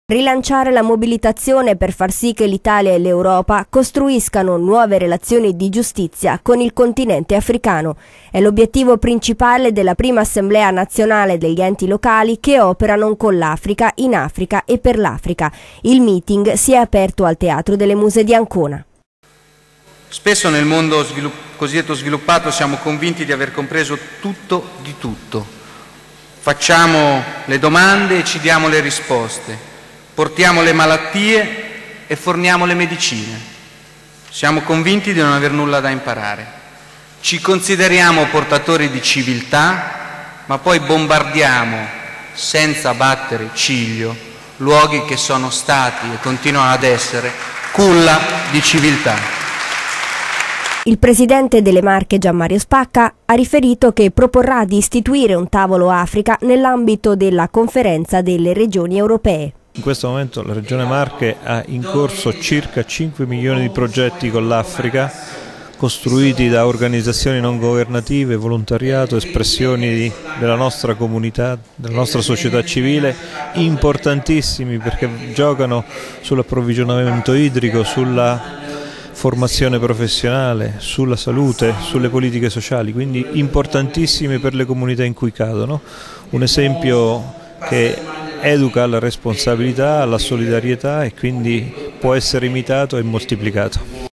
Rilanciare la mobilitazione per far sì che l'Italia e l'Europa costruiscano nuove relazioni di giustizia con il continente africano. È l'obiettivo principale della prima Assemblea nazionale degli enti locali che operano con l'Africa, in Africa e per l'Africa. Il meeting si è aperto al Teatro delle Muse di Ancona. Spesso nel mondo cosiddetto sviluppato siamo convinti di aver compreso tutto di tutto. Facciamo le domande e ci diamo le risposte. Portiamo le malattie e forniamo le medicine. Siamo convinti di non aver nulla da imparare. Ci consideriamo portatori di civiltà, ma poi bombardiamo, senza battere ciglio, luoghi che sono stati e continuano ad essere culla di civiltà. Il presidente delle Marche Gianmario Spacca ha riferito che proporrà di istituire un tavolo Africa nell'ambito della conferenza delle regioni europee. In questo momento la Regione Marche ha in corso circa 5 milioni di progetti con l'Africa, costruiti da organizzazioni non governative, volontariato, espressioni della nostra comunità, della nostra società civile, importantissimi perché giocano sull'approvvigionamento idrico, sulla formazione professionale, sulla salute, sulle politiche sociali, quindi importantissimi per le comunità in cui cadono. Un esempio che educa alla responsabilità, alla solidarietà e quindi può essere imitato e moltiplicato.